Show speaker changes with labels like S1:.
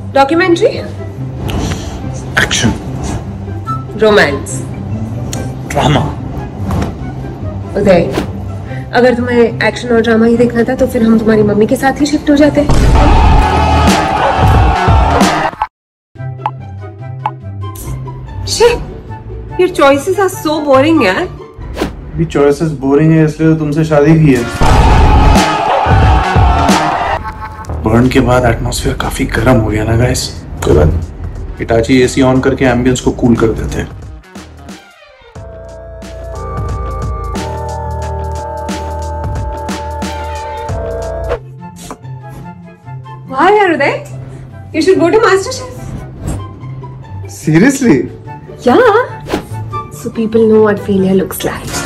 S1: Documentary,
S2: action,
S1: romance,
S2: drama.
S1: Uday, अगर तुम्हें action और ड्रामा ही देखना था तो फिर हम तुम्हारी मम्मी के साथ ही शिफ्ट हो जाते। Your choices are so boring यार।
S2: भी चॉइसेस बोरिंग है इसलिए तो तुमसे शादी की है। बर्न के बाद एटमॉस्फेयर काफी गर्म हो गया ना गाइस। कोई बात नहीं, हिटाची एसी ऑन करके एम्बियंस को कूल कर देते हैं।
S1: वाह यार उदय, you should go to MasterChef।
S2: Seriously?
S1: Yeah, so people know what failure looks like।